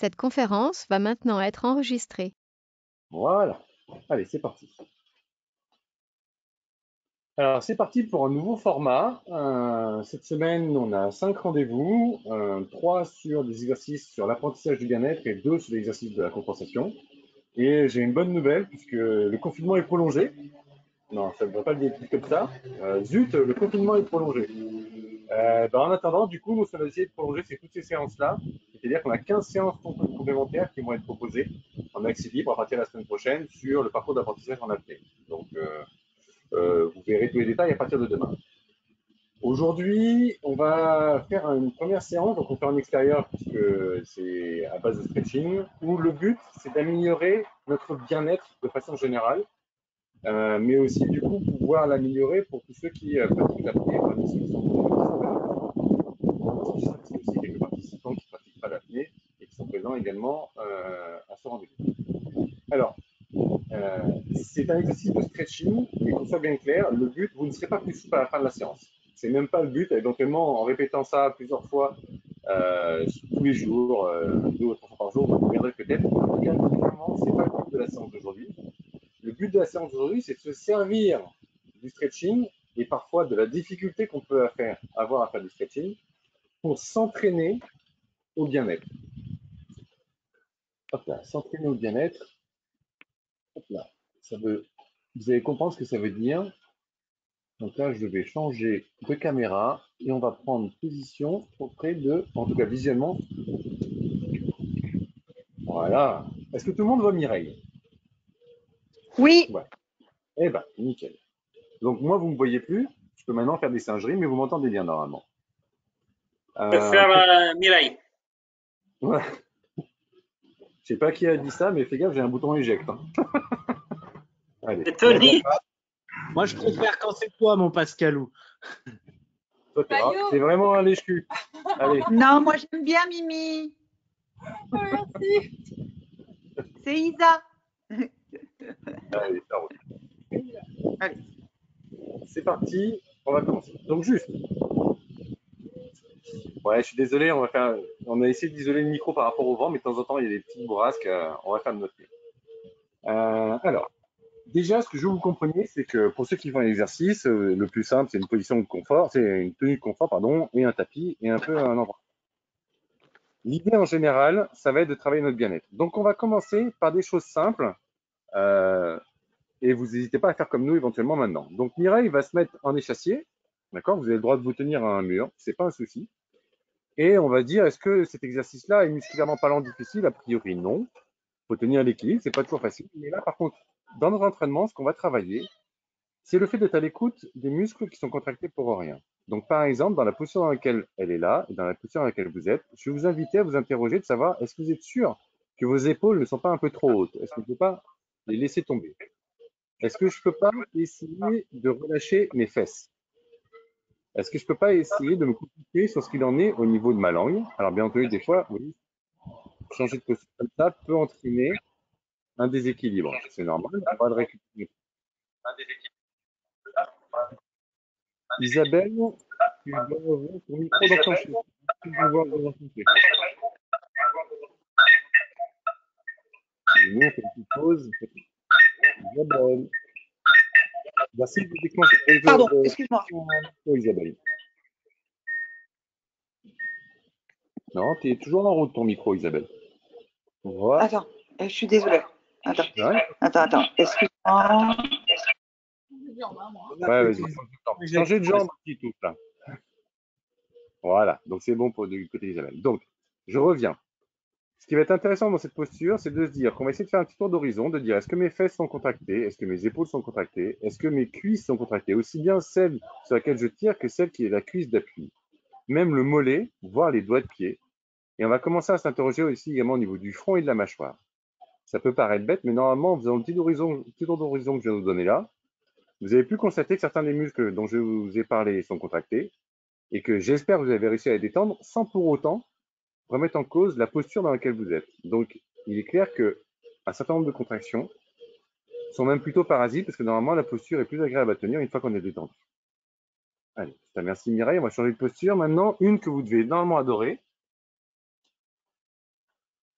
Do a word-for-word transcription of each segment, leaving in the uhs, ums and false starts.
Cette conférence va maintenant être enregistrée. Voilà. Allez, c'est parti. Alors, c'est parti pour un nouveau format. Euh, cette semaine, on a cinq rendez-vous, euh, trois sur des exercices sur l'apprentissage du bien-être et deux sur l'exercice de la compensation. Et j'ai une bonne nouvelle puisque le confinement est prolongé. Non, ça ne devrait pas le dire comme ça. Euh, zut, le confinement est prolongé. Euh, ben, en attendant, du coup, on va essayer de prolonger ces- toutes ces séances-là. C'est-à-dire qu'on a quinze séances complémentaires qui vont être proposées en accès libre à partir de la semaine prochaine sur le parcours d'apprentissage en apnée. Donc, euh, euh, vous verrez tous les détails à partir de demain. Aujourd'hui, on va faire une première séance, donc on fait en extérieur puisque c'est à base de stretching, où le but c'est d'améliorer notre bien-être de façon générale, euh, mais aussi du coup pouvoir l'améliorer pour tous ceux qui euh, pratiquent l'apnée, parmi ceux qui sont présents. C'est aussi quelques participants qui ne pratiquent pas l'apnée et qui sont présents également euh, à ce rendez-vous. Alors, euh, c'est un exercice de stretching, mais qu'on soit bien clair, le but, vous ne serez pas plus souple à la fin de la séance. C'est même pas le but. Éventuellement, en répétant ça plusieurs fois, euh, tous les jours, euh, deux ou trois fois par jour, vous reviendrez peut-être. En tout cas, clairement, c'est pas le but de la séance d'aujourd'hui. Le but de la séance d'aujourd'hui, c'est de se servir du stretching et parfois de la difficulté qu'on peut faire, avoir à faire du stretching pour s'entraîner au bien-être. Hop là, s'entraîner au bien-être. Hop là, ça veut. Vous allez comprendre ce que ça veut dire. Donc là, je vais changer de caméra et on va prendre position auprès de, en tout cas visuellement. Voilà. Est-ce que tout le monde voit Mireille? Oui. Ouais. Eh ben, nickel. Donc moi, vous ne me voyez plus. Je peux maintenant faire des singeries, mais vous m'entendez bien normalement. Je peux faire euh, Mireille. Ouais. Je sais pas qui a dit ça, mais fais gaffe, j'ai un bouton éjecte. Hein. Allez. C'est Tony. Moi, je préfère quand c'est toi, mon Pascalou. C'est vraiment un lèche-cul. Allez. Non, moi j'aime bien Mimi. Merci. C'est Isa. Allez, ça roule. Allez. C'est parti. On va commencer. Donc juste. Ouais, je suis désolé, on va faire. On a essayé d'isoler le micro par rapport au vent, mais de temps en temps, il y a des petites bourrasques. Euh, on va faire de notre mieux. Euh, alors, déjà, ce que je veux que vous compreniez, c'est que pour ceux qui font l'exercice, euh, le plus simple, c'est une position de confort, c'est une tenue de confort, pardon, et un tapis, et un peu un endroit. L'idée en général, ça va être de travailler notre bien-être. Donc, on va commencer par des choses simples, euh, et vous n'hésitez pas à faire comme nous éventuellement maintenant. Donc, Mireille va se mettre en échassier, d'accord? Vous avez le droit de vous tenir à un mur, c'est pas un souci. Et on va dire, est-ce que cet exercice-là est musculairement parlant difficile? A priori, non. Il faut tenir l'équilibre, c'est pas toujours facile. Mais là, par contre, dans notre entraînement, ce qu'on va travailler, c'est le fait d'être à l'écoute des muscles qui sont contractés pour rien. Donc, par exemple, dans la position dans laquelle elle est là, et dans la position dans laquelle vous êtes, je vais vous inviter à vous interroger de savoir, est-ce que vous êtes sûr que vos épaules ne sont pas un peu trop hautes? Est-ce que je ne peux pas les laisser tomber? Est-ce que je ne peux pas essayer de relâcher mes fesses? Est-ce que je ne peux pas essayer de me concentrer sur ce qu'il en est au niveau de ma langue? Alors, bien entendu, des fois, oui, changer de posture comme ça peut entraîner un déséquilibre. C'est normal, on va le récupérer. Isabelle, tu dois ouvrir ton micro d'enclencher. Tu dois voir le rencontrer. Nous, on fait une petite pause. Isabelle. Merci de déclencher. Pardon, excuse-moi. Oh, Isabelle. Non, tu es toujours en route ton micro, Isabelle. Voilà. Attends, je suis désolée. Attends, Ouais. attends, attends. Excuse-moi. Ouais, vas-y. Changer de jambe aussi, tout là. Voilà, donc c'est bon pour du côté d'Isabelle. Donc, je reviens. Ce qui va être intéressant dans cette posture, c'est de se dire qu'on va essayer de faire un petit tour d'horizon, de dire est-ce que mes fesses sont contractées, est-ce que mes épaules sont contractées, est-ce que mes cuisses sont contractées, aussi bien celle sur laquelle je tire que celle qui est la cuisse d'appui. Même le mollet, voire les doigts de pied. Et on va commencer à s'interroger aussi également au niveau du front et de la mâchoire. Ça peut paraître bête, mais normalement, en faisant le petit, horizon, petit tour d'horizon que je viens de vous donner là, vous avez pu constater que certains des muscles dont je vous ai parlé sont contractés et que j'espère que vous avez réussi à les détendre sans pour autant remettre en cause la posture dans laquelle vous êtes. Donc, il est clair qu'un certain nombre de contractions sont même plutôt parasites parce que normalement, la posture est plus agréable à tenir une fois qu'on est détendu. Allez, merci Mireille, on va changer de posture. Maintenant, une que vous devez normalement adorer.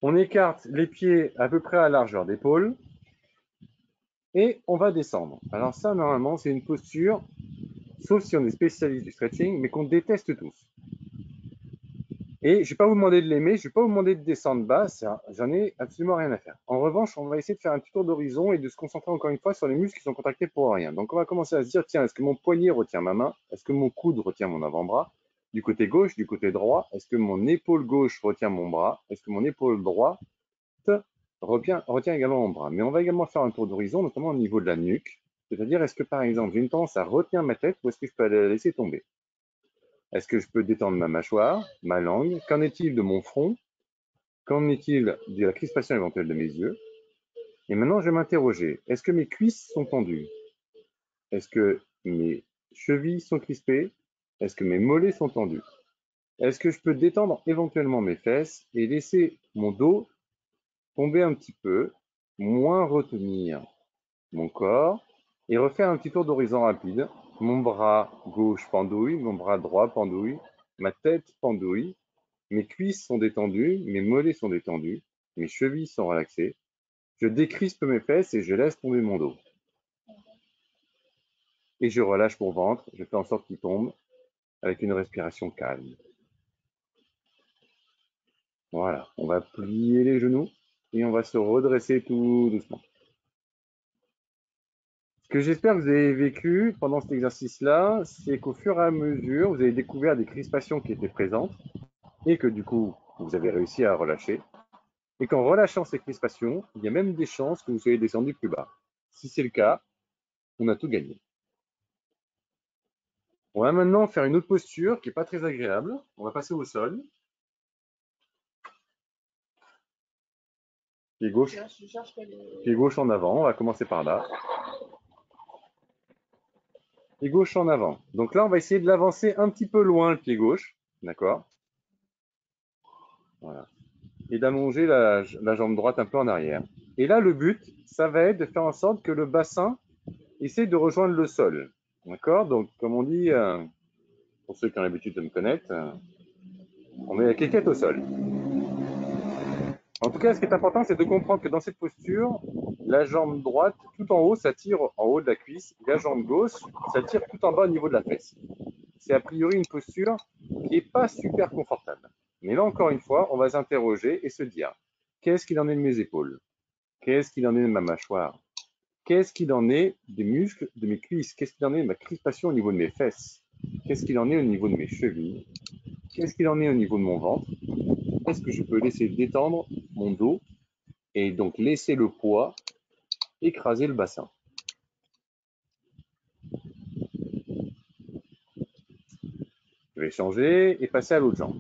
On écarte les pieds à peu près à largeur d'épaule et on va descendre. Alors ça, normalement, c'est une posture, sauf si on est spécialiste du stretching, mais qu'on déteste tous. Et je ne vais pas vous demander de l'aimer, je ne vais pas vous demander de descendre bas, j'en ai absolument rien à faire. En revanche, on va essayer de faire un petit tour d'horizon et de se concentrer encore une fois sur les muscles qui sont contractés pour rien. Donc on va commencer à se dire, tiens, est-ce que mon poignet retient ma main? Est-ce que mon coude retient mon avant-bras? Du côté gauche, du côté droit, est-ce que mon épaule gauche retient mon bras? Est-ce que mon épaule droite retient, retient également mon bras? Mais on va également faire un tour d'horizon, notamment au niveau de la nuque. C'est-à-dire, est-ce que par exemple, j'ai une tendance à retenir ma tête ou est-ce que je peux la laisser tomber? Est-ce que je peux détendre ma mâchoire, ma langue? Qu'en est-il de mon front? Qu'en est-il de la crispation éventuelle de mes yeux? Et maintenant, je vais m'interroger. Est-ce que mes cuisses sont tendues? Est-ce que mes chevilles sont crispées? Est-ce que mes mollets sont tendus? Est-ce que je peux détendre éventuellement mes fesses et laisser mon dos tomber un petit peu, moins retenir mon corps et refaire un petit tour d'horizon rapide? Mon bras gauche pendouille, mon bras droit pendouille, ma tête pendouille, mes cuisses sont détendues, mes mollets sont détendus, mes chevilles sont relaxées. Je décrispe mes fesses et je laisse tomber mon dos. Et je relâche mon ventre, je fais en sorte qu'il tombe avec une respiration calme. Voilà, on va plier les genoux et on va se redresser tout doucement. Ce que j'espère que vous avez vécu pendant cet exercice-là, c'est qu'au fur et à mesure, vous avez découvert des crispations qui étaient présentes et que du coup, vous avez réussi à relâcher. Et qu'en relâchant ces crispations, il y a même des chances que vous soyez descendu plus bas. Si c'est le cas, on a tout gagné. On va maintenant faire une autre posture qui n'est pas très agréable. On va passer au sol. Pied gauche, pied gauche en avant, on va commencer par là. Pied gauche en avant. Donc là, on va essayer de l'avancer un petit peu loin, le pied gauche. D'accord? Voilà. Et d'allonger la, la jambe droite un peu en arrière. Et là, le but, ça va être de faire en sorte que le bassin essaie de rejoindre le sol. D'accord? Donc, comme on dit, euh, pour ceux qui ont l'habitude de me connaître, euh, on met la cliquette au sol. En tout cas, ce qui est important, c'est de comprendre que dans cette posture, la jambe droite, tout en haut, ça tire en haut de la cuisse. Et la jambe gauche, ça tire tout en bas au niveau de la fesse. C'est a priori une posture qui n'est pas super confortable. Mais là, encore une fois, on va s'interroger et se dire, qu'est-ce qu'il en est de mes épaules? Qu'est-ce qu'il en est de ma mâchoire? Qu'est-ce qu'il en est des muscles de mes cuisses? Qu'est-ce qu'il en est de ma crispation au niveau de mes fesses? Qu'est-ce qu'il en est au niveau de mes chevilles? Qu'est-ce qu'il en est au niveau de mon ventre? Est-ce que je peux laisser détendre mon dos et donc laisser le poids écraser le bassin? Je vais changer et passer à l'autre jambe.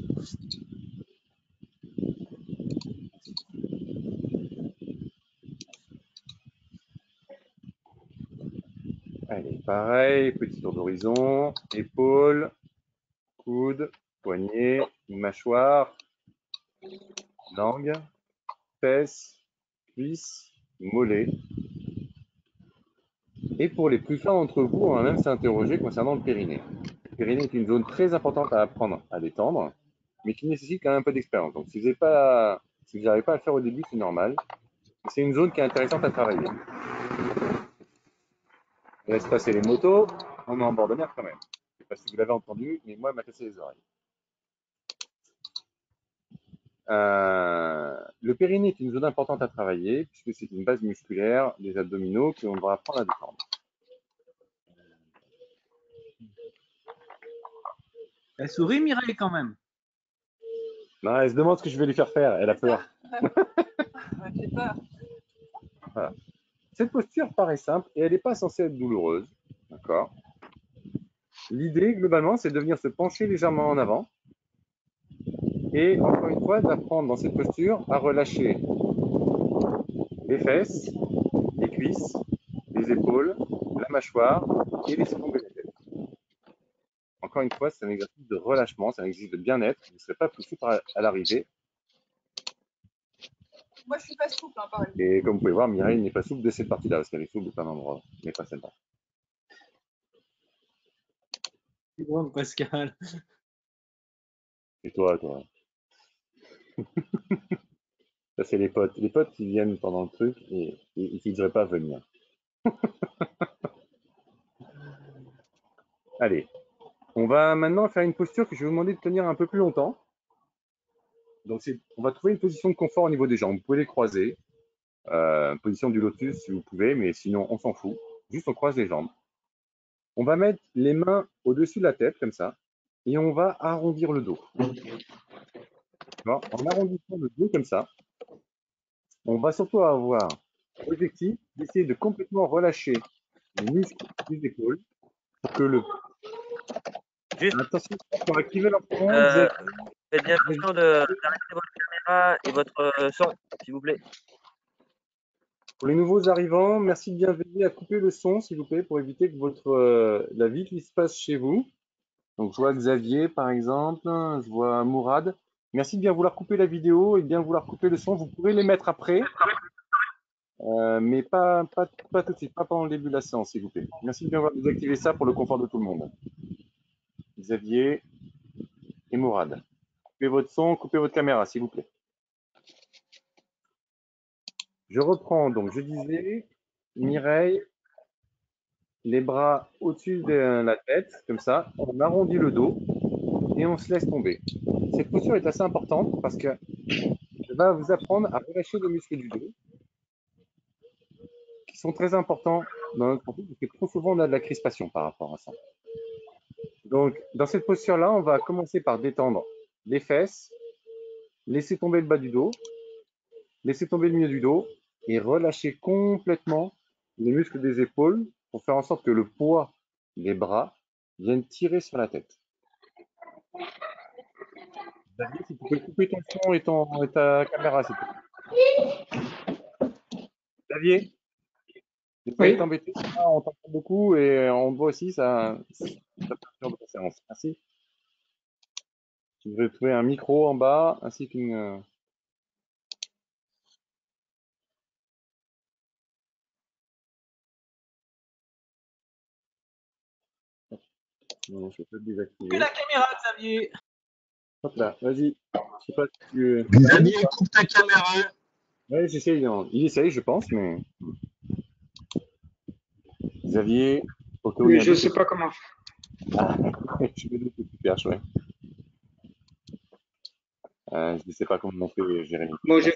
Allez, pareil, petit tour d'horizon, épaules, coude, poignet, mâchoire, langue, fesses, cuisses, mollets. Et pour les plus fins d'entre vous, on va même s'interroger concernant le périnée. Le périnée est une zone très importante à apprendre à détendre, mais qui nécessite quand même un peu d'expérience. Donc si vous n'arrivez pas, si vous n'arrivez pas à le faire au début, c'est normal. C'est une zone qui est intéressante à travailler. On laisse passer les motos, on est en bord de mer quand même. Je ne sais pas si vous l'avez entendu, mais moi, elle m'a cassé les oreilles. Euh, le périnée est une zone importante à travailler puisque c'est une base musculaire des abdominaux que l'on devra apprendre à détendre. Elle sourit, Mireille, quand même. Non, elle se demande ce que je vais lui faire faire. Elle a peur. J'ai peur. Voilà. Cette posture paraît simple et elle n'est pas censée être douloureuse. D'accord. L'idée, globalement, c'est de venir se pencher légèrement en avant et, encore une fois, d'apprendre dans cette posture à relâcher les fesses, les cuisses, les épaules, la mâchoire et laisser tomber la tête. Encore une fois, c'est un exercice de relâchement, c'est un exercice de bien-être. Vous ne serez pas plus souple à l'arrivée. Moi, je suis pas souple, hein, pareil. Et comme vous pouvez voir, Mireille n'est pas souple de cette partie-là, parce qu'elle est souple de plein d'endroits, mais pas celle-là. C'est bon, Pascal. Et toi, toi Ça, c'est les potes. Les potes qui viennent pendant le truc et, et, et qui ne devraient pas venir. Allez, on va maintenant faire une posture que je vais vous demander de tenir un peu plus longtemps. Donc, on va trouver une position de confort au niveau des jambes. Vous pouvez les croiser. Euh, position du lotus si vous pouvez, mais sinon, on s'en fout. Juste, on croise les jambes. On va mettre les mains au-dessus de la tête, comme ça, et on va arrondir le dos. En arrondissant le dos comme ça, on va surtout avoir l'objectif d'essayer de complètement relâcher les muscles des épaules pour que le... Juste, attention, pour activer l'enfant, euh, faites bien attention d'arrêter votre caméra et votre euh, son, s'il vous plaît. Pour les nouveaux arrivants, merci de bien veiller à couper le son, s'il vous plaît, pour éviter que votre euh, la vie qui se passe chez vous. Donc, je vois Xavier, par exemple, je vois Mourad. Merci de bien vouloir couper la vidéo et de bien vouloir couper le son. Vous pourrez les mettre après, euh, mais pas, pas, pas tout de suite, pas pendant le début de la séance, s'il vous plaît. Merci de bien vouloir désactiver ça pour le confort de tout le monde. Xavier et Mourad. Coupez votre son, coupez votre caméra, s'il vous plaît. Je reprends, donc je disais, Mireille, les bras au-dessus de la tête, comme ça, on arrondit le dos et on se laisse tomber. Cette posture est assez importante parce que elle va vous apprendre à relâcher les muscles du dos qui sont très importants dans notre profil parce que trop souvent on a de la crispation par rapport à ça. Donc, dans cette posture-là, on va commencer par détendre les fesses, laisser tomber le bas du dos, laisser tomber le milieu du dos et relâcher complètement les muscles des épaules pour faire en sorte que le poids des bras vienne tirer sur la tête. David, si tu peux couper ton son et, ton, et ta caméra, s'il te plaît. Xavier, ne pas Oui. être embêté, on t'entend beaucoup et on te voit aussi, ça, ça perturbe la séance. Merci. Tu devrais trouver un micro en bas ainsi qu'une. Non, je peux te désactiver. Coupe la caméra, Xavier. Hop là, vas-y. Je sais pas si tu. Xavier, coupe ta caméra. Ouais, j'essaye. Il essaye, je pense, mais. Xavier. Oui, je sais pas comment. Ah, je me doute que tu perches, ouais. Euh, je ne sais pas comment on fait, Jérémy. Bon, je...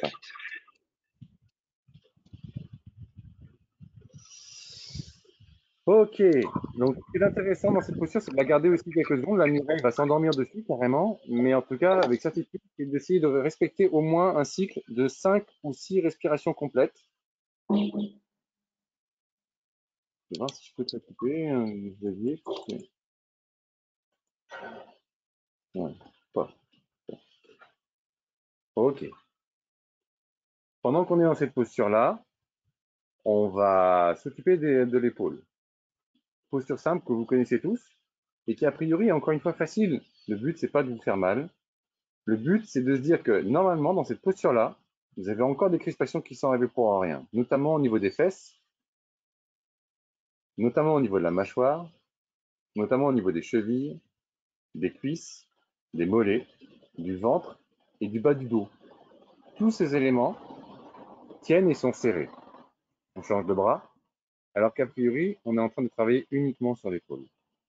Ok, donc ce qui est intéressant dans cette posture, c'est de la garder aussi quelques secondes. La Mireille va s'endormir dessus carrément, mais en tout cas, avec certitude, c'est d'essayer de respecter au moins un cycle de cinq ou six respirations complètes. Je vais voir si je peux te couper, euh, Xavier. Ouais, pas. Ok. Pendant qu'on est dans cette posture-là, on va s'occuper de, de l'épaule. Posture simple que vous connaissez tous et qui a priori est encore une fois facile. Le but, c'est pas de vous faire mal. Le but, c'est de se dire que normalement, dans cette posture-là, vous avez encore des crispations qui sont arrivées pour rien, notamment au niveau des fesses, notamment au niveau de la mâchoire, notamment au niveau des chevilles, des cuisses, des mollets, du ventre et du bas du dos. Tous ces éléments tiennent et sont serrés. On change de bras, alors qu'a priori, on est en train de travailler uniquement sur l'épaule.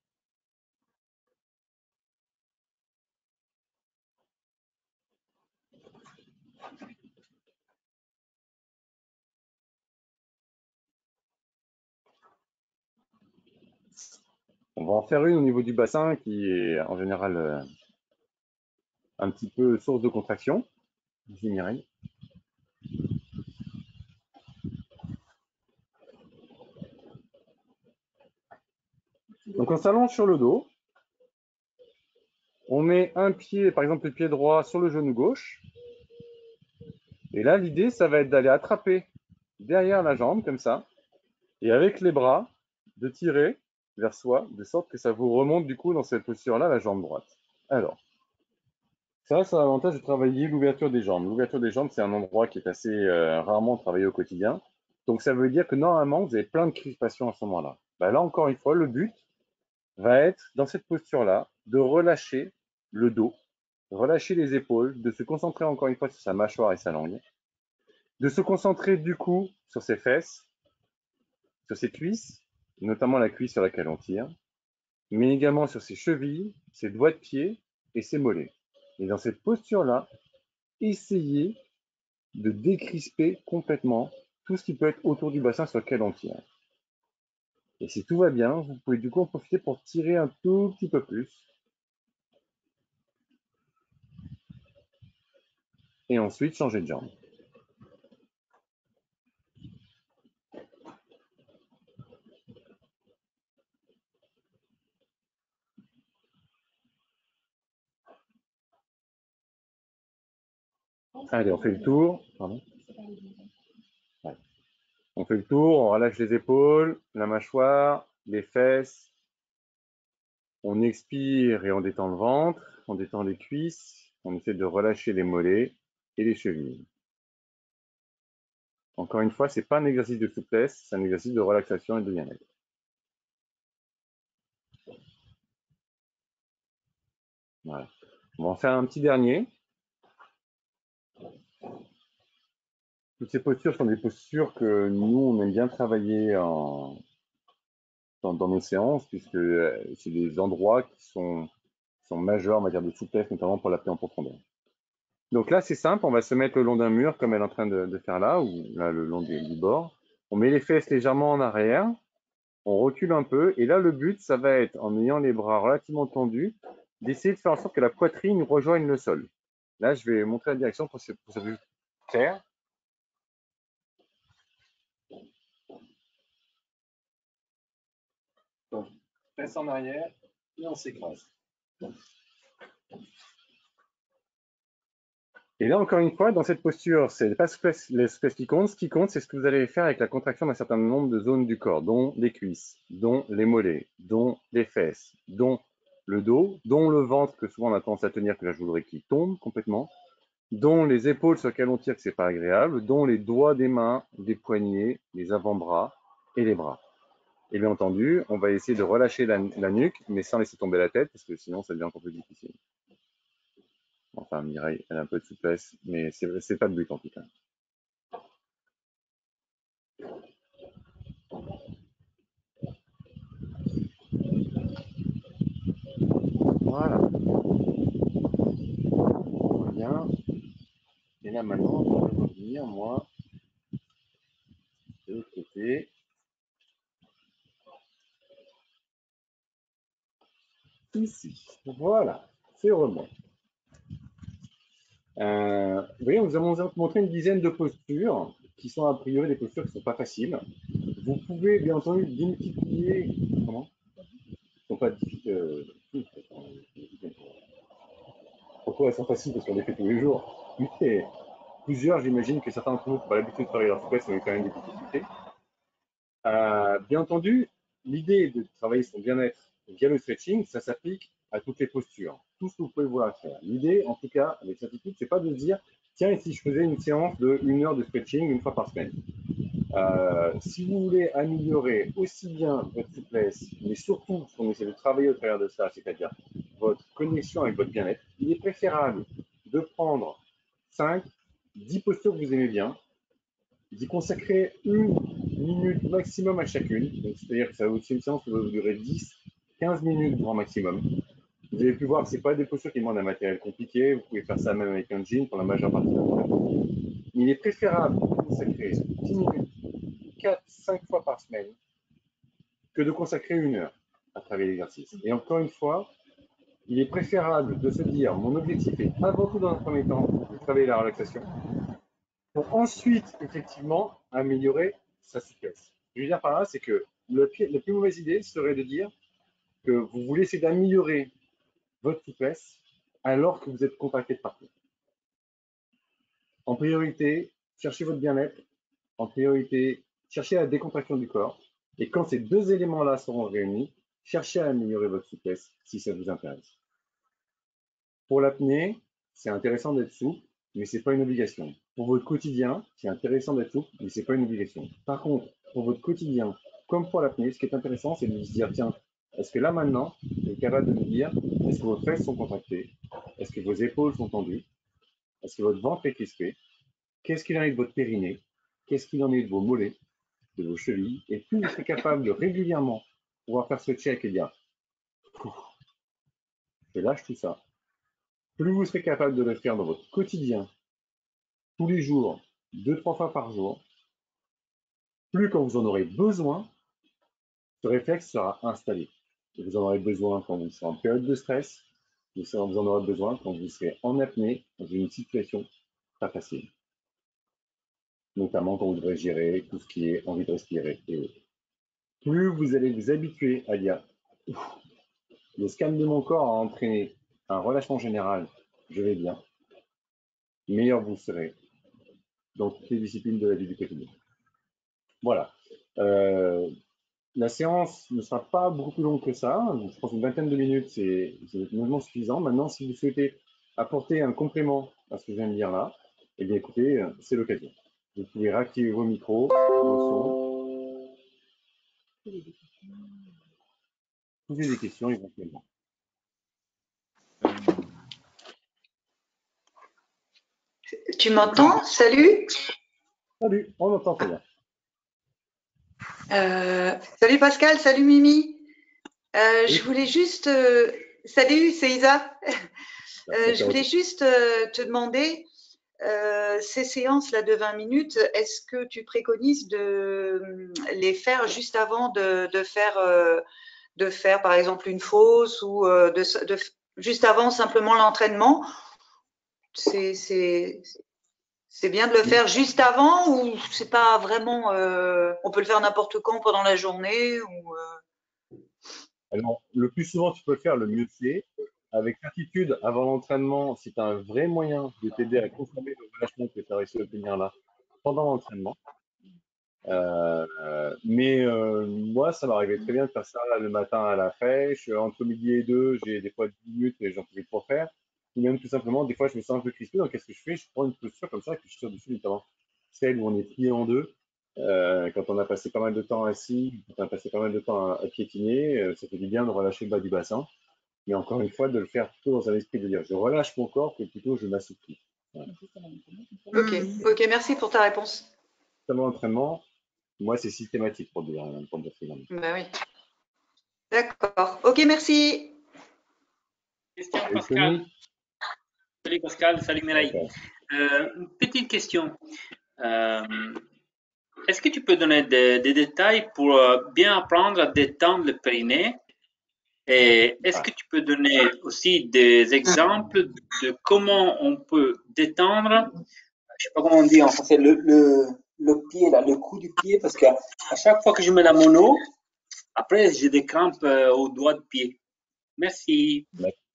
On va en faire une au niveau du bassin qui est en général euh, un petit peu source de contraction. Vas-y, Mireille. Donc on s'allonge sur le dos. On met un pied, par exemple le pied droit, sur le genou gauche. Et là, l'idée, ça va être d'aller attraper derrière la jambe, comme ça. Et avec les bras, de tirer vers soi, de sorte que ça vous remonte du coup dans cette posture-là, la jambe droite. Alors, ça, c'est l'avantage de travailler l'ouverture des jambes. L'ouverture des jambes, c'est un endroit qui est assez euh, rarement travaillé au quotidien. Donc, ça veut dire que normalement, vous avez plein de crispations à ce moment-là. Bah, là, encore une fois, le but va être, dans cette posture-là, de relâcher le dos, relâcher les épaules, de se concentrer encore une fois sur sa mâchoire et sa langue, De se concentrer du coup sur ses fesses, sur ses cuisses, notamment la cuisse sur laquelle on tire, mais également sur ses chevilles, ses doigts de pied et ses mollets. Et dans cette posture-là, essayez de décrisper complètement tout ce qui peut être autour du bassin sur lequel on tire. Et si tout va bien, vous pouvez du coup en profiter pour tirer un tout petit peu plus. Et ensuite changer de jambe. Allez, on fait le tour. Pardon. Ouais. On fait le tour, on relâche les épaules, la mâchoire, les fesses. On expire et on détend le ventre, on détend les cuisses, on essaie de relâcher les mollets et les chevilles. Encore une fois, ce n'est pas un exercice de souplesse, c'est un exercice de relaxation et de bien-être. Voilà. On va en faire un petit dernier. Toutes ces postures sont des postures que nous, on aime bien travailler en... dans, dans nos séances, puisque c'est des endroits qui sont, qui sont majeurs en matière de souplesse, notamment pour l'apnée en profondeur. Donc là, c'est simple, on va se mettre le long d'un mur, comme elle est en train de, de faire là, ou là, le long du, du bord. On met les fesses légèrement en arrière, on recule un peu, et là, le but, ça va être, en ayant les bras relativement tendus, d'essayer de faire en sorte que la poitrine rejoigne le sol. Là, je vais montrer la direction pour que ça soit plus clair. Donc, fesse en arrière, et on s'écrase. Et là, encore une fois, dans cette posture, c'est pas l'espèce qui compte. Ce qui compte, c'est ce que vous allez faire avec la contraction d'un certain nombre de zones du corps, dont les cuisses, dont les mollets, dont les fesses, dont le dos, dont le ventre, que souvent on a tendance à tenir, que là je voudrais qu'il tombe complètement, dont les épaules sur lesquelles on tire, que c'est pas agréable, dont les doigts des mains, des poignets, les avant-bras et les bras. Et bien entendu, on va essayer de relâcher la, la nuque, mais sans laisser tomber la tête, parce que sinon ça devient encore plus difficile. Enfin, Mireille, elle a un peu de souplesse, mais c'est pas le but en tout cas. Voilà. Bien. Et là maintenant, je vais revenir, moi, de l'autre côté. Ici. Voilà. C'est remonté. Euh, vous voyez, nous avons montré une dizaine de postures qui sont a priori des postures qui ne sont pas faciles. Vous pouvez bien entendu démultiplier. Comment ? Ils ne sont pas difficiles. Euh, pourquoi elles sont faciles ? Parce qu'on les fait tous les jours. Mais plusieurs, j'imagine que certains d'entre vous n'ont pas l'habitude de travailler leur souplesse, ont quand même des difficultés. Euh, bien entendu, l'idée de travailler son bien-être via le stretching, ça s'applique à toutes les postures, tout ce que vous pouvez vouloir faire. L'idée, en tout cas, avec certitude, c'est pas de se dire, tiens, et si je faisais une séance de une heure de stretching une fois par semaine. Euh, si vous voulez améliorer aussi bien votre souplesse, mais surtout ce qu'on essaie de travailler au travers de ça, c'est-à-dire votre connexion avec votre bien-être, il est préférable de prendre cinq, dix postures que vous aimez bien, d'y consacrer une minute maximum à chacune. C'est-à-dire que ça va aussi une séance qui va durer dix, quinze minutes grand maximum. Vous avez pu voir que ce n'est pas des postures qui demandent un matériel compliqué. Vous pouvez faire ça même avec un jean pour la majeure partie de la journée. Il est préférable de consacrer dix minutes, quatre, cinq fois par semaine, que de consacrer une heure à travailler l'exercice. Et encore une fois, il est préférable de se dire, mon objectif est avant tout dans un premier temps de travailler la relaxation, pour ensuite, effectivement, améliorer sa souplesse. Ce que je veux dire par là, c'est que le, la plus mauvaise idée serait de dire que vous voulez essayer d'améliorer votre souplesse alors que vous êtes contracté de partout. En priorité, cherchez votre bien-être. En priorité, cherchez la décontraction du corps. Et quand ces deux éléments-là seront réunis, cherchez à améliorer votre souplesse si ça vous intéresse. Pour l'apnée, c'est intéressant d'être souple, mais ce n'est pas une obligation. Pour votre quotidien, c'est intéressant d'être souple, mais ce n'est pas une obligation. Par contre, pour votre quotidien, comme pour l'apnée, ce qui est intéressant, c'est de se dire, tiens, est-ce que là maintenant, vous êtes capable de me dire, est-ce que vos fesses sont contractées? Est-ce que vos épaules sont tendues? Est-ce que votre ventre est crispé? qu'est-ce qu'il en est de votre périnée, qu'est-ce qu'il en est de vos mollets, de vos chevilles, et plus vous serez capable de régulièrement pouvoir faire ce check et dire je lâche tout ça, plus vous serez capable de le faire dans votre quotidien, tous les jours, deux, trois fois par jour, plus quand vous en aurez besoin, ce réflexe sera installé. Et vous en aurez besoin quand vous serez en période de stress, vous en aurez besoin quand vous serez en apnée, dans une situation pas facile. Notamment quand vous devrez gérer tout ce qui est envie de respirer. Et plus vous allez vous habituer à dire le scan de mon corps a entraîné un relâchement général, je vais bien, meilleur vous serez dans toutes les disciplines de la vie du quotidien. Voilà. Euh, la séance ne sera pas beaucoup plus longue que ça. Je pense une vingtaine de minutes, c'est normalement suffisant. Maintenant, si vous souhaitez apporter un complément à ce que je viens de dire là, eh bien écoutez, c'est l'occasion. Vous pouvez réactiver vos micros, vos sons. Posez des questions éventuellement. Tu m'entends? Salut. Salut, on entend très bien. Euh, salut Pascal, salut Mimi. Euh, oui. Je voulais juste... Euh, salut, c'est Isa. Euh, je voulais juste euh, te demander, euh, ces séances-là de vingt minutes, est-ce que tu préconises de les faire juste avant de, de, faire, euh, de faire, par exemple, une fosse ou euh, de, de, juste avant simplement l'entraînement? C'est C'est bien de le faire juste avant ou c'est pas vraiment… Euh, on peut le faire n'importe quand pendant la journée ou euh... Alors, le plus souvent tu peux le faire, le mieux c'est. Avec certitude, avant l'entraînement, c'est un vrai moyen de t'aider à consommer le relâchement que tu as réussi à obtenir là pendant l'entraînement. Euh, euh, mais euh, moi, ça m'arrivait très bien de faire ça là, le matin à la fraîche. Entre midi et deux, j'ai des fois dix minutes et j'en pouvais trop faire. Ou même tout simplement, des fois, je me sens un peu crispé. Donc, qu'est-ce que je fais? Je prends une posture comme ça et puis je tire dessus, notamment celle où on est plié en deux. Euh, quand on a passé pas mal de temps assis, quand on a passé pas mal de temps à, à piétiner, euh, ça fait du bien de relâcher le bas du bassin. Mais encore une fois, de le faire plutôt dans un esprit de dire je relâche mon corps que plutôt je m'assouplis. Voilà. Ok, ok, merci pour ta réponse. Pendant l'entraînement, moi, c'est systématique pour dire, pour dire ça. Ben oui. D'accord. Ok, merci. Question Pascal. Salut Pascal, salut Mireille. Euh, une petite question. Euh, Est-ce que tu peux donner des, des détails pour bien apprendre à détendre le périnée? Et est-ce que tu peux donner aussi des exemples de comment on peut détendre, je ne sais pas comment on dit en français, le, le, le pied, là, le cou du pied, parce qu'à chaque fois que je mets la mono, après j'ai des crampes euh, au doigt de pied. Merci.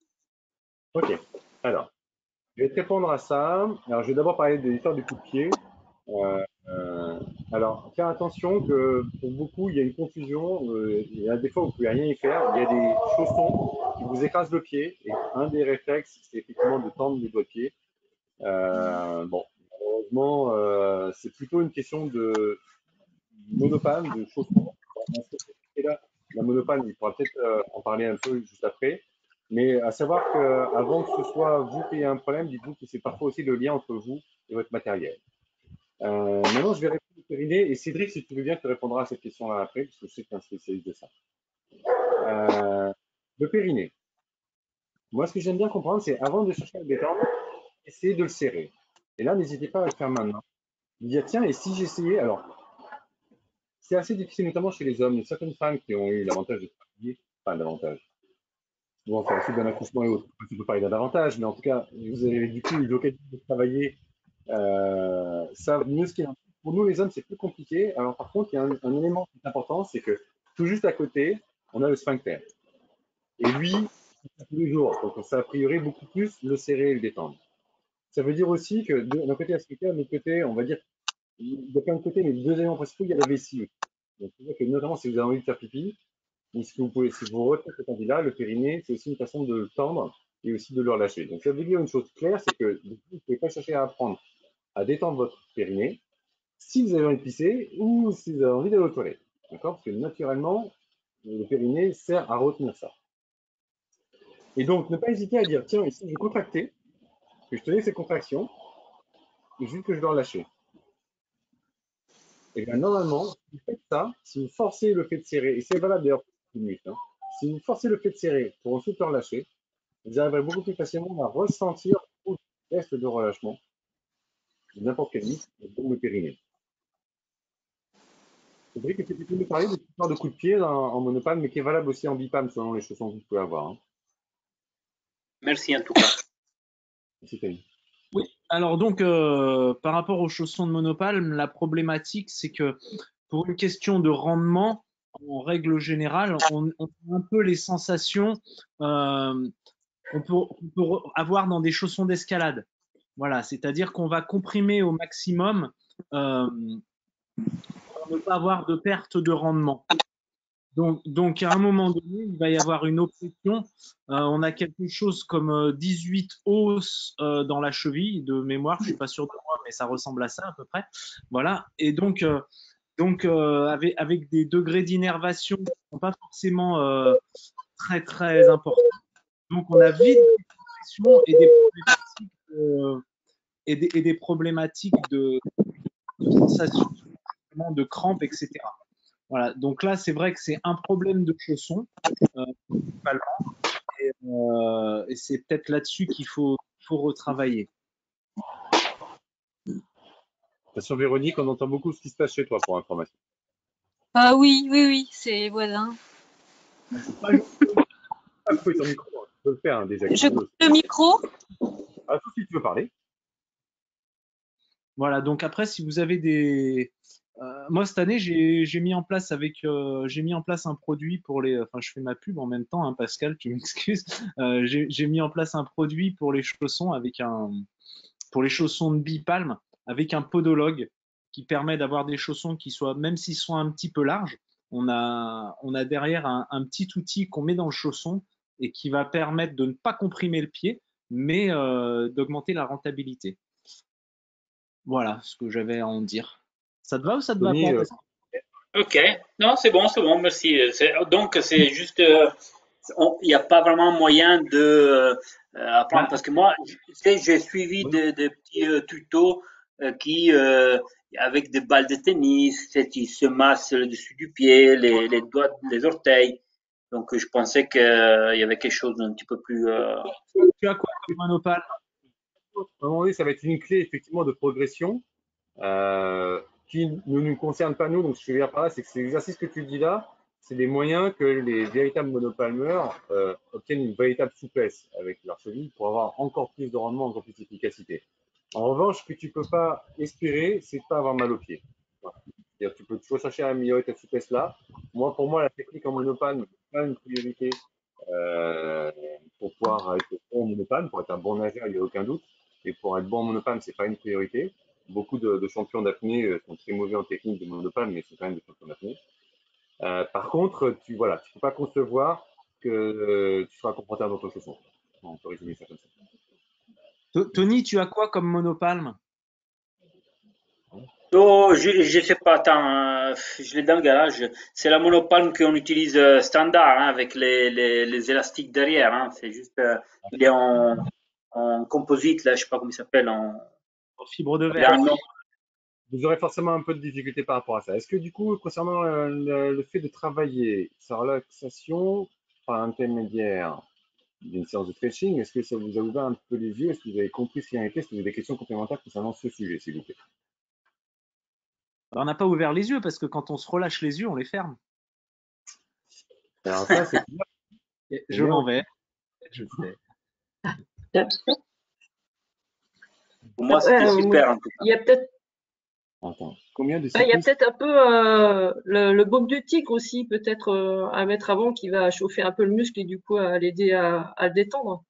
Ok, alors, je vais te répondre à ça. Alors, je vais d'abord parler de l'histoire du coup de pied. Euh, euh, alors, faire attention que pour beaucoup, il y a une confusion. Euh, il y a des fois où vous ne pouvez rien y faire. Il y a des chaussons qui vous écrasent le pied. Et un des réflexes, c'est effectivement de tendre les doigts de pied. Euh, bon, malheureusement, euh, c'est plutôt une question de monopane, de chaussons. Et là, la monopane, il pourra peut-être euh, en parler un peu juste après. Mais à savoir qu'avant que ce soit vous qui ayez un problème, dites-vous que c'est parfois aussi le lien entre vous et votre matériel. Euh, maintenant, je vais répondre au périnée. Et Cédric, si tu veux bien, tu répondras à cette question-là après, parce que je sais que tu es un spécialiste de ça. Euh, le périnée. Moi, ce que j'aime bien comprendre, c'est avant de chercher à le détendre, essayez de le serrer. Et là, n'hésitez pas à le faire maintenant. Vous dire, tiens, et si j'essayais… Alors, c'est assez difficile, notamment chez les hommes. Il y a certaines femmes qui ont eu l'avantage de travailler. Enfin, l'avantage. Bon, c'est la suite d'un accouchement et autres. Tu peux parler d'un avantage, mais en tout cas, vous avez du coup eu l'occasion de travailler. Euh, ça, mieux ce qui est. Pour nous, les hommes, c'est plus compliqué. Alors, par contre, il y a un, un élément qui est important, c'est que tout juste à côté, on a le sphincter. Et lui, c'est tous les jours. Donc, ça a priori beaucoup plus le serrer et le détendre. Ça veut dire aussi que d'un côté, à sphincter, de l'autre côté, on va dire, il y a plein de côtés, mais deux éléments principaux, il y a la vessie. Donc, c'est-à-dire que notamment, si vous avez envie de faire pipi, ou si vous pouvez, si vous retenez cette envie-là, le périnée, c'est aussi une façon de le tendre et aussi de le relâcher. Donc, ça veut dire une chose claire, c'est que vous ne pouvez pas chercher à apprendre à détendre votre périnée si vous avez envie de pisser ou si vous avez envie d'aller aux toilettes. D'accord? Parce que naturellement, le périnée sert à retenir ça. Et donc, ne pas hésiter à dire, tiens, ici, je vais contracter, que je tenais ces contractions, juste que je dois relâcher. Et bien normalement, si vous faites ça, si vous forcez le fait de serrer, et c'est valable d'ailleurs pour une minute, hein, si vous forcez le fait de serrer pour ensuite le relâcher, vous arriverez beaucoup plus facilement à ressentir le geste de relâchement de n'importe quel muscle, dont le périnée. Cédric, est-ce que tu peux nous parler de cette histoire de coup de pied en, en monopalme, mais qui est valable aussi en bipalme selon les chaussons que vous pouvez avoir, hein. Merci en tout cas. Merci, Camille. Oui, alors donc, euh, par rapport aux chaussons de monopalme, la problématique, c'est que pour une question de rendement, en règle générale, on, on a un peu les sensations euh, qu'on peut, qu'on peut avoir dans des chaussons d'escalade. Voilà, c'est-à-dire qu'on va comprimer au maximum euh, pour ne pas avoir de perte de rendement. Donc, donc, à un moment donné, il va y avoir une obsession. Euh, on a quelque chose comme euh, dix-huit os euh, dans la cheville de mémoire. Je suis pas sûr de moi, mais ça ressemble à ça à peu près. Voilà. Et donc, euh, donc euh, avec, avec des degrés d'innervation qui sont pas forcément euh, très très importants. Donc, on a vite des compressions et des problématiques de, et des, et des problématiques de, de sensation, de crampes, et cetera. Voilà, donc là, c'est vrai que c'est un problème de chaussons, euh, principalement, et, euh, et c'est peut-être là-dessus qu'il faut, faut retravailler. Sur Véronique, on entend beaucoup ce qui se passe chez toi pour information. Ah oui, oui, oui, c'est voisin. Ah, je peux couper ton micro, tu peux le faire hein, déjà. Je coupe le micro. Ah, tout de suite, tu veux parler. Voilà, donc après, si vous avez des... Euh, moi, cette année, j'ai mis en place avec, euh, j'ai mis en place un produit pour les... Enfin, je fais ma pub en même temps, hein, Pascal, tu m'excuses. Euh, j'ai mis en place un produit pour les chaussons avec un... pour les chaussons de bipalme avec un podologue qui permet d'avoir des chaussons qui soient, même s'ils sont un petit peu larges, on a, on a derrière un, un petit outil qu'on met dans le chausson et qui va permettre de ne pas comprimer le pied, mais euh, d'augmenter la rentabilité. Voilà ce que j'avais à en dire. Ça te va ou ça te va Tony, pas euh, Ok, non, c'est bon, c'est bon, merci. C'est- Donc, c'est juste, euh, on- il n'y a pas vraiment moyen de euh, apprendre Bah, parce que moi, tu sais, j'ai suivi oui. des, des petits euh, tutos euh, qui, euh, avec des balles de tennis, tu sais, qui se massent le dessus du pied, les, les doigts, les orteils. Donc, je pensais qu'il y avait quelque chose d'un petit peu plus. euh, tu as quoi comme monopale? À un moment donné, ça va être une clé effectivement de progression euh, qui ne nous concerne pas nous. Donc, ce que je veux dire par là, c'est que ces exercices que tu dis là, c'est des moyens que les véritables monopalmeurs euh, obtiennent une véritable souplesse avec leur cheville pour avoir encore plus de rendement, encore plus d'efficacité. En revanche, ce que tu peux pas espérer, c'est de pas avoir mal aux pieds. Voilà. C'est-à-dire, tu peux toujours chercher à améliorer ta souplesse là. Moi, pour moi, la technique en monopalme n'est pas une priorité euh, pour pouvoir être bon en monopalme, pour être un bon nageur, il n'y a aucun doute. Et pour être bon en monopalme, c'est pas une priorité. Beaucoup de, de champions d'apnée euh, sont très mauvais en technique de monopalme, mais sont quand même des champions d'apnée. Euh, par contre, tu voilà, tu peux pas concevoir que euh, tu seras confortable dans ton chausson. On peut résumer ça comme ça. Tony, tu as quoi comme monopalme? Oh, je, je sais pas, attends, euh, je l'ai dans le garage. C'est la monopalme qu'on utilise euh, standard, hein, avec les, les, les élastiques derrière, hein. C'est juste, euh, il est en, en composite, là, je sais pas comment il s'appelle, en, Fibre de il a verre. un nom. Vous aurez forcément un peu de difficulté par rapport à ça. Est-ce que du coup, concernant euh, le, le fait de travailler sa relaxation par intermédiaire d'une séance de stretching, est-ce que ça vous a ouvert un peu les yeux? Est-ce que vous avez compris ce qu'il en était? Est-ce que vous avez des questions complémentaires concernant ce sujet, s'il vous plaît? Alors, on n'a pas ouvert les yeux parce que quand on se relâche les yeux, on les ferme. Alors ça, c'est Et je m'en vais. Je sais. Pour moi, c'était Euh, super, en tout cas. Il y a peut-être Attends, combien de ah, il y a cyclistes? peut-être un peu euh, le, le baume du tigre aussi, peut-être euh, à mettre avant qui va chauffer un peu le muscle et du coup à l'aider à, à le détendre.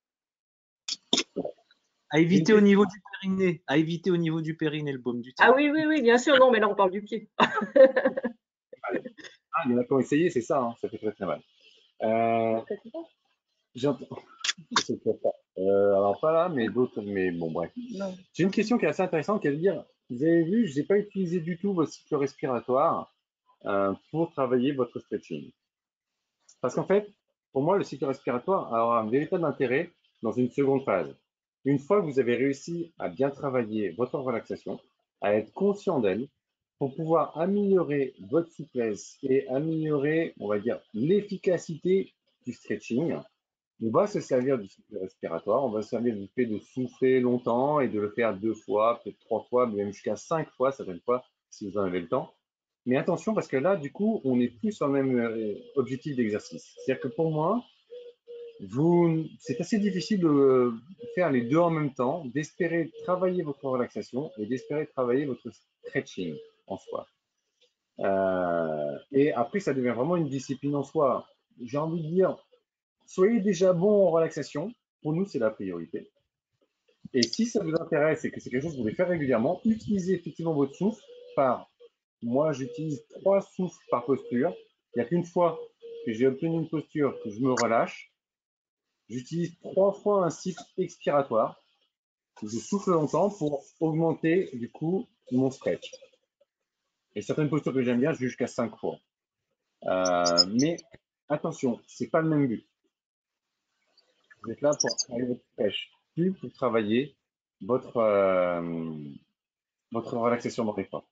À éviter au niveau du périnée. À éviter au niveau du périnée, le baume du tigre. Ah oui, oui, oui, bien sûr. Non, mais là, on parle du pied. Ah, il y en a qui ont essayé, c'est ça, hein, ça fait très très mal. Euh, j'entends- C'est très fort. Euh, alors pas là, mais d'autres, mais bon bref. J'ai une question qui est assez intéressante, qui est de dire, vous avez vu, je n'ai pas utilisé du tout votre cycle respiratoire euh, pour travailler votre stretching. Parce qu'en fait, pour moi, le cycle respiratoire a un véritable intérêt dans une seconde phase. Une fois que vous avez réussi à bien travailler votre relaxation, à être conscient d'elle, pour pouvoir améliorer votre souplesse et améliorer, on va dire, l'efficacité du stretching, on va se servir du cycle respiratoire, on va se servir du fait de souffler longtemps et de le faire deux fois, peut-être trois fois, même jusqu'à cinq fois, certaines fois, si vous en avez le temps. Mais attention, parce que là, du coup, on n'est plus sur le même objectif d'exercice. C'est-à-dire que pour moi, vous, c'est assez difficile de faire les deux en même temps, d'espérer travailler votre relaxation et d'espérer travailler votre stretching en soi. Euh, et après, ça devient vraiment une discipline en soi. J'ai envie de dire, soyez déjà bon en relaxation. Pour nous, c'est la priorité. Et si ça vous intéresse et que c'est quelque chose que vous voulez faire régulièrement, utilisez effectivement votre souffle par, moi, j'utilise trois souffles par posture. Il n'y a qu'une fois que j'ai obtenu une posture que je me relâche. J'utilise trois fois un cycle expiratoire. Je souffle longtemps pour augmenter, du coup, mon stretch. Et certaines postures que j'aime bien, je vais jusqu'à cinq fois. Euh, mais attention, c'est pas le même but. Vous êtes là pour travailler votre stretch, plus pour travailler votre, euh, votre relaxation dans les pas.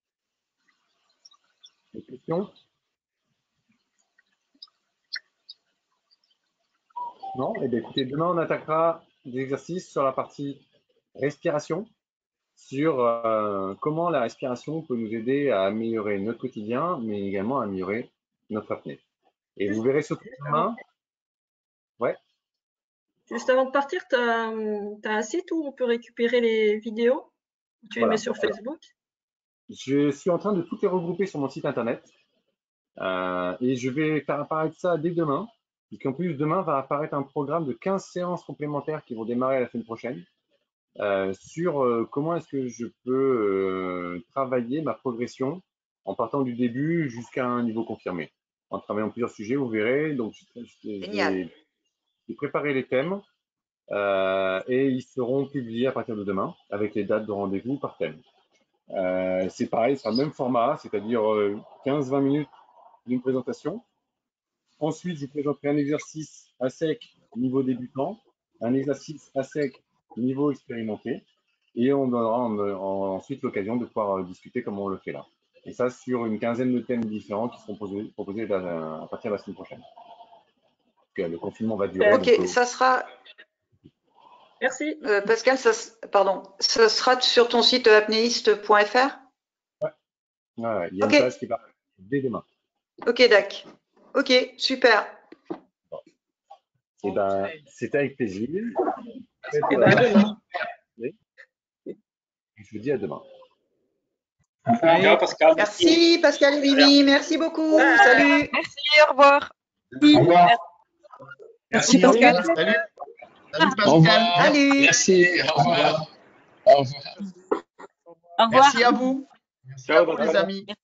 Des questions? Non? Eh bien, écoutez, demain, on attaquera des exercices sur la partie respiration, sur euh, comment la respiration peut nous aider à améliorer notre quotidien, mais également à améliorer notre apnée. Et vous verrez surtout demain. Ouais. Juste avant de partir, tu as, as un site où on peut récupérer les vidéos? Tu les Voilà. mets sur Facebook? Je suis en train de tout les regrouper sur mon site internet. Euh, et je vais faire apparaître ça dès demain. Et qu'en plus, demain va apparaître un programme de quinze séances complémentaires qui vont démarrer la semaine prochaine euh, sur euh, comment est-ce que je peux euh, travailler ma progression en partant du début jusqu'à un niveau confirmé. En travaillant plusieurs sujets, vous verrez. Donc, j'ai préparé les thèmes euh, et ils seront publiés à partir de demain avec les dates de rendez-vous par thème. Euh, c'est pareil, c'est le même format, c'est-à-dire euh, quinze vingt minutes d'une présentation. Ensuite, je vous présenterai un exercice à sec niveau débutant, un exercice à sec niveau expérimenté, et on donnera en, en, ensuite l'occasion de pouvoir euh, discuter comment on le fait là. Et ça sur une quinzaine de thèmes différents qui seront posés, proposés à, à partir de la semaine prochaine. Donc, le confinement va durer. Ok, donc, ça sera. Merci. Euh, Pascal, ça, pardon, ça sera sur ton site apnéiste point F R? Ouais. Ouais, il y a okay. une page qui part dès demain. Ok, d'accord. Ok, super. Bon. Et ben, c'était avec plaisir. Et ben, à demain. Je vous dis à demain. Ciao Pascal. Merci Pascal et Mimi, merci beaucoup. Ah, salut. Merci, au revoir. Au revoir. Merci Pascal. Salut. Salut Pascal. Salut. Merci. Au revoir. Au revoir. Au revoir. Merci à vous. Merci à vous les amis.